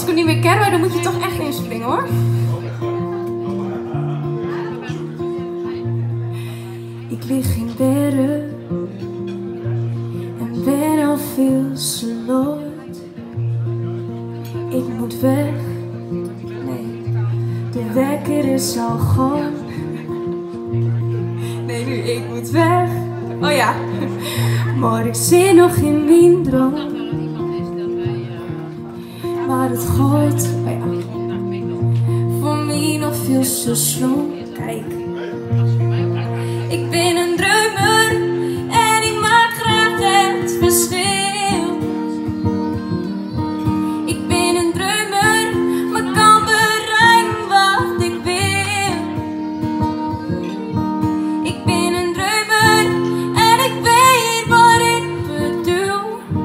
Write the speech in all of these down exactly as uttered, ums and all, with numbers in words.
ik hem niet meer ken, maar dan moet je toch echt inspringen hoor. Ik lig in bedden en ben al veel slooit. Ik moet weg, nee, de wekker is al gewoon. Nee, nu ik moet weg, oh ja, maar ik zit nog in mijn droom. Maar het gooit, oh ja, voor mij nog veel te sloom. Kijk, ik ben een drummer en ik maak graag het verschil. Ik ben een drummer, maar kan bereiken wat ik wil. Ik ben een drummer en ik weet wat ik bedoel.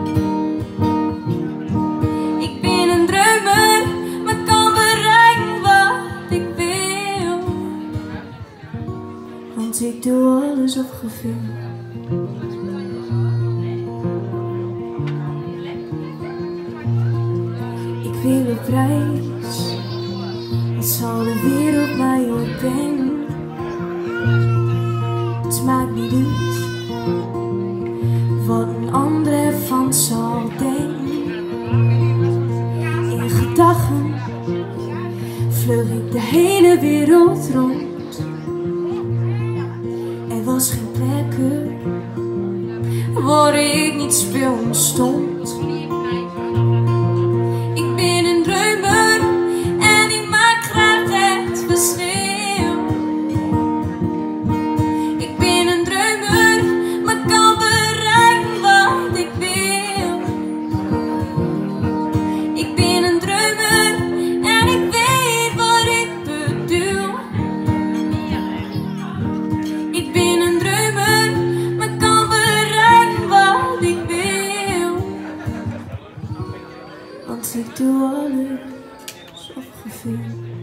Ik ben een drummer, maar kan bereiken wat ik wil. Want ik doe alles op gevoel. Ik wil op reis, wat zal de wereld mij ook brengen. Het maakt niet uit wat een ander ervan zal denken. In gedachten vlug ik de hele wereld rond. Er was geen plekken waar ik niet speelde stond. Ik ben een drummer en ik maak graag het verschil. Ik ben een drummer, maar kan bereiken wat ik wil. Ik ben een drummer en ik weet wat ik bedoel. Ik ben een drummer, maar kan bereiken wat ik wil. Want ik doe alles op gevoel.